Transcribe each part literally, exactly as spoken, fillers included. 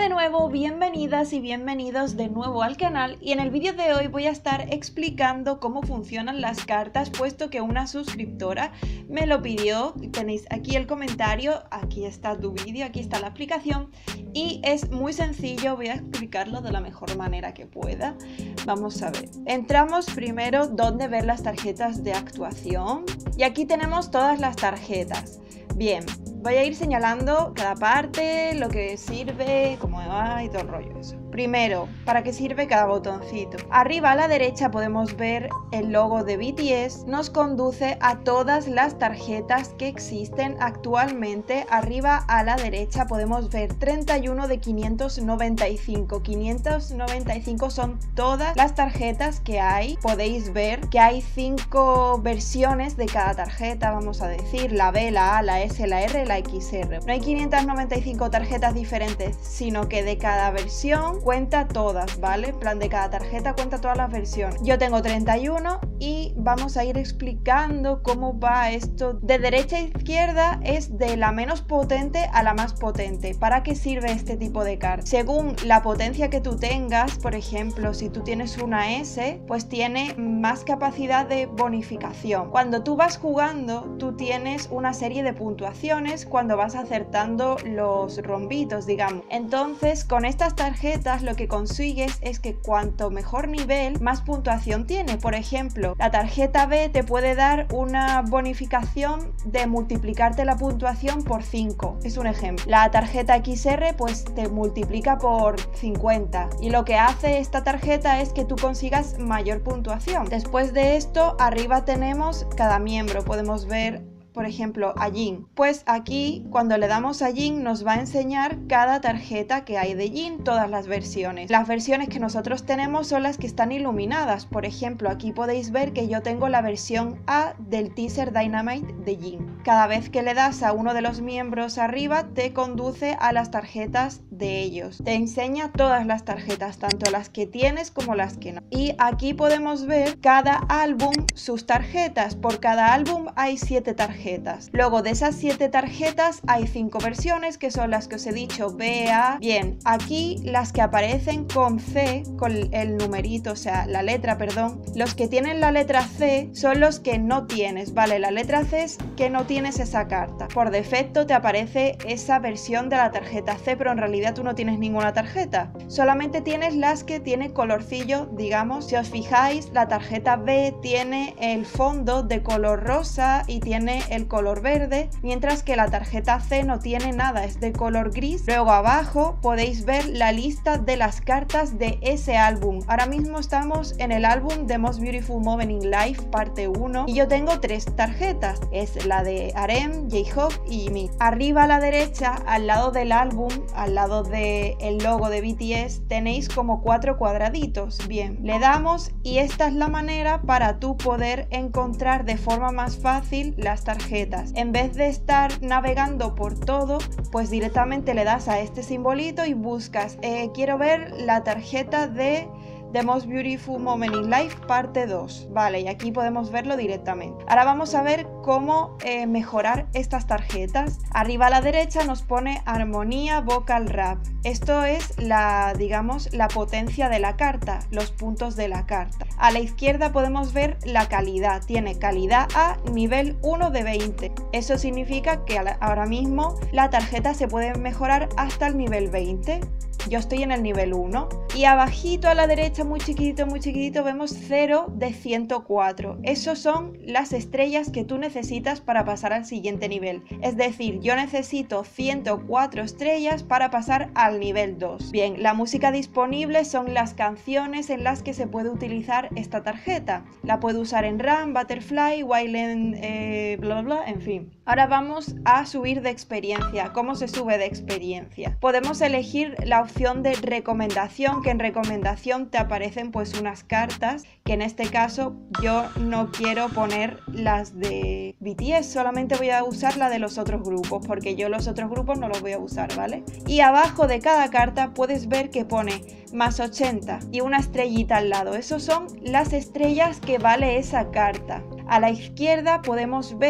de nuevo, bienvenidas y bienvenidos de nuevo al canal, y en el vídeo de hoy voy a estar explicando cómo funcionan las cartas, puesto que una suscriptora me lo pidió. Tenéis aquí el comentario, aquí está tu vídeo, aquí está la explicación y es muy sencillo, voy a explicarlo de la mejor manera que pueda. Vamos a ver, entramos primero donde ver las tarjetas de actuación y aquí tenemos todas las tarjetas. Bien, voy a ir señalando cada parte, lo que sirve, cómo va y todo el rollo eso. Primero, ¿para qué sirve cada botoncito? Arriba a la derecha podemos ver el logo de B T S, nos conduce a todas las tarjetas que existen actualmente. Arriba a la derecha podemos ver treinta y uno de quinientos noventa y cinco. quinientos noventa y cinco son todas las tarjetas que hay. Podéis ver que hay cinco versiones de cada tarjeta, vamos a decir, la B, la A, la S, la R, la X R. No hay quinientas noventa y cinco tarjetas diferentes, sino que de cada versión cuenta todas, ¿vale? En plan, de cada tarjeta cuenta todas las versiones. Yo tengo treinta y uno y vamos a ir explicando cómo va esto. De derecha a izquierda es de la menos potente a la más potente. ¿Para qué sirve este tipo de carta? Según la potencia que tú tengas, por ejemplo, si tú tienes una S, pues tiene más capacidad de bonificación. Cuando tú vas jugando, tú tienes una serie de puntuaciones cuando vas acertando los rombitos, digamos. Entonces, con estas tarjetas lo que consigues es que cuanto mejor nivel, más puntuación tiene. Por ejemplo, la tarjeta B te puede dar una bonificación de multiplicarte la puntuación por cinco, es un ejemplo. La tarjeta X R pues te multiplica por cincuenta y lo que hace esta tarjeta es que tú consigas mayor puntuación. Después de esto, arriba tenemos cada miembro, podemos ver por ejemplo a Jin. Pues aquí cuando le damos a Jin nos va a enseñar cada tarjeta que hay de Jin, todas las versiones. Las versiones que nosotros tenemos son las que están iluminadas. Por ejemplo, aquí podéis ver que yo tengo la versión A del teaser Dynamite de Jin. Cada vez que le das a uno de los miembros arriba te conduce a las tarjetas de ellos. Te enseña todas las tarjetas, tanto las que tienes como las que no. Y aquí podemos ver cada álbum, sus tarjetas. Por cada álbum hay siete tarjetas. Luego de esas siete tarjetas hay cinco versiones que son las que os he dicho, B, A. Bien, aquí las que aparecen con C, con el numerito, o sea, la letra, perdón. Los que tienen la letra C son los que no tienes, ¿vale? La letra C es que no tienes esa carta. Por defecto te aparece esa versión de la tarjeta C, pero en realidad tú no tienes ninguna tarjeta. Solamente tienes las que tiene colorcillo, digamos. Si os fijáis, la tarjeta B tiene el fondo de color rosa y tiene el color verde, mientras que la tarjeta C no tiene nada, es de color gris. Luego abajo podéis ver la lista de las cartas de ese álbum. Ahora mismo estamos en el álbum The Most Beautiful Moment in Life parte uno y yo tengo tres tarjetas, es la de R M, J-Hope y mi. Arriba a la derecha, al lado del álbum, al lado del logo de B T S, tenéis como cuatro cuadraditos. Bien, le damos y esta es la manera para tú poder encontrar de forma más fácil las tarjetas. En vez de estar navegando por todo, pues directamente le das a este simbolito y buscas, eh, quiero ver la tarjeta de The Most Beautiful Moment in Life parte dos, vale, y aquí podemos verlo directamente. Ahora vamos a ver cómo eh, mejorar estas tarjetas. Arriba a la derecha nos pone armonía vocal rap. Esto es la, digamos, la potencia de la carta, los puntos de la carta. A la izquierda podemos ver la calidad, tiene calidad A nivel uno de veinte. Eso significa que ahora mismo la tarjeta se puede mejorar hasta el nivel veinte. Yo estoy en el nivel uno y abajito a la derecha, muy chiquitito, muy chiquitito, vemos cero de ciento cuatro. Esos son las estrellas que tú necesitas para pasar al siguiente nivel. Es decir, yo necesito ciento cuatro estrellas para pasar al nivel dos. Bien, la música disponible son las canciones en las que se puede utilizar esta tarjeta. La puedo usar en Run, Butterfly, Wildland, eh, bla bla, en fin. Ahora vamos a subir de experiencia. ¿Cómo se sube de experiencia? Podemos elegir la opción de recomendación, que en recomendación te aparecen pues unas cartas, que en este caso yo no quiero poner las de B T S, solamente voy a usar la de los otros grupos, porque yo los otros grupos no los voy a usar, ¿vale? Y abajo de cada carta puedes ver que pone más ochenta y una estrellita al lado. Esos son las estrellas que vale esa carta. A la izquierda podemos ver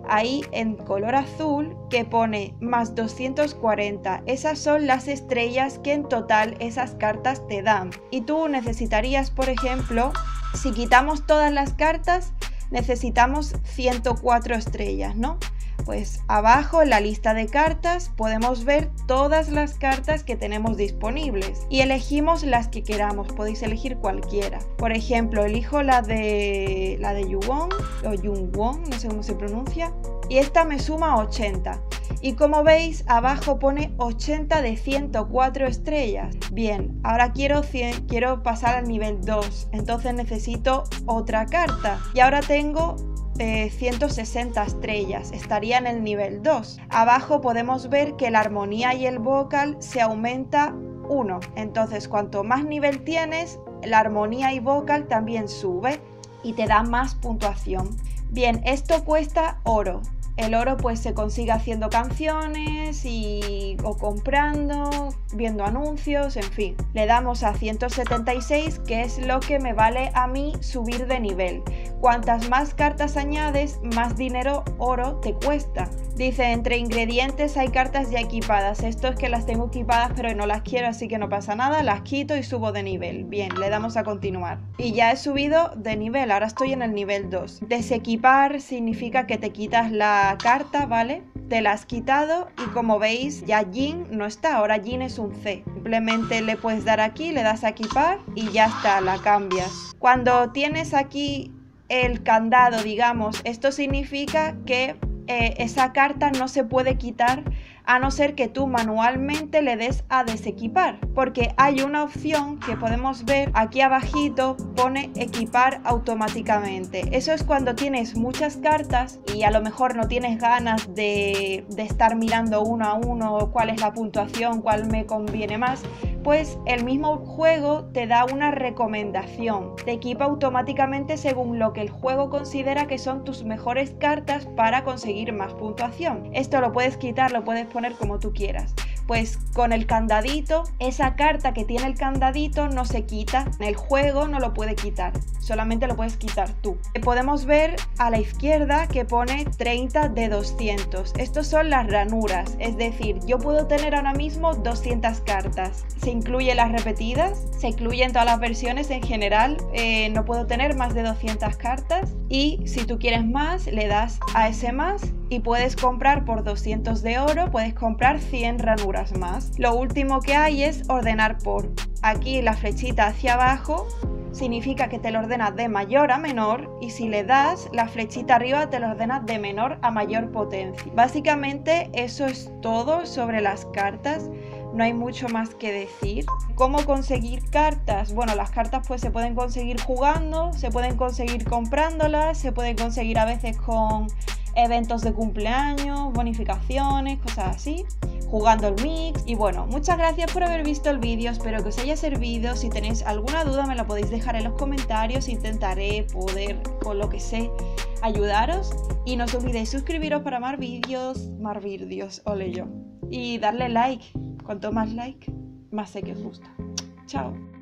ahí en color azul que pone más doscientos cuarenta. Esas son las estrellas que en total esas cartas te dan. Y tú necesitarías, por ejemplo, si quitamos todas las cartas, necesitamos ciento cuatro estrellas, ¿no? Pues abajo en la lista de cartas podemos ver todas las cartas que tenemos disponibles y elegimos las que queramos, podéis elegir cualquiera. Por ejemplo, elijo la de la de Yuwon o Yungwon, no sé cómo se pronuncia, y esta me suma ochenta. Y como veis, abajo pone ochenta de ciento cuatro estrellas. Bien, ahora quiero, cien, quiero pasar al nivel dos, entonces necesito otra carta. Y ahora tengo eh, ciento sesenta estrellas, estaría en el nivel dos. Abajo podemos ver que la armonía y el vocal se aumenta uno. Entonces, cuanto más nivel tienes, la armonía y vocal también sube y te da más puntuación. Bien, esto cuesta oro. El oro pues se consigue haciendo canciones y, o comprando, viendo anuncios, en fin. Le damos a ciento setenta y seis, que es lo que me vale a mí subir de nivel. Cuantas más cartas añades, más dinero oro te cuesta. Dice, entre ingredientes hay cartas ya equipadas. Esto es que las tengo equipadas pero no las quiero, así que no pasa nada. Las quito y subo de nivel. Bien, le damos a continuar. Y ya he subido de nivel, ahora estoy en el nivel dos. Desequipar significa que te quitas la carta, ¿vale? Te la has quitado y como veis ya Jin no está, ahora Jin es un C. Simplemente le puedes dar aquí, le das a equipar y ya está, la cambias. Cuando tienes aquí el candado, digamos, esto significa que eh, esa carta no se puede quitar a no ser que tú manualmente le des a desequipar, porque hay una opción que podemos ver aquí abajito, pone equipar automáticamente. Eso es cuando tienes muchas cartas y a lo mejor no tienes ganas de, de estar mirando uno a uno cuál es la puntuación, cuál me conviene más, pues el mismo juego te da una recomendación, te equipa automáticamente según lo que el juego considera que son tus mejores cartas para conseguir más puntuación. Esto lo puedes quitar, lo puedes poner como tú quieras. Pues con el candadito, esa carta que tiene el candadito no se quita, el juego no lo puede quitar, solamente lo puedes quitar tú. Podemos ver a la izquierda que pone treinta de doscientos. Estos son las ranuras, es decir, yo puedo tener ahora mismo doscientas cartas. Se incluyen las repetidas, se incluyen todas las versiones en general, eh, no puedo tener más de doscientas cartas y si tú quieres más le das a ese más y puedes comprar por doscientos de oro, puedes comprar cien ranuras más. Lo último que hay es ordenar por. Aquí la flechita hacia abajo significa que te lo ordena de mayor a menor y si le das la flechita arriba te lo ordena de menor a mayor potencia. Básicamente eso es todo sobre las cartas. No hay mucho más que decir. ¿Cómo conseguir cartas? Bueno, las cartas pues se pueden conseguir jugando, se pueden conseguir comprándolas, se pueden conseguir a veces con eventos de cumpleaños, bonificaciones, cosas así, jugando el mix. Y bueno, muchas gracias por haber visto el vídeo, espero que os haya servido. Si tenéis alguna duda me la podéis dejar en los comentarios, intentaré poder, con lo que sé, ayudaros. Y no os olvidéis suscribiros para más vídeos, más vídeos, ole yo. Y darle like, cuanto más like, más sé que os gusta. Chao.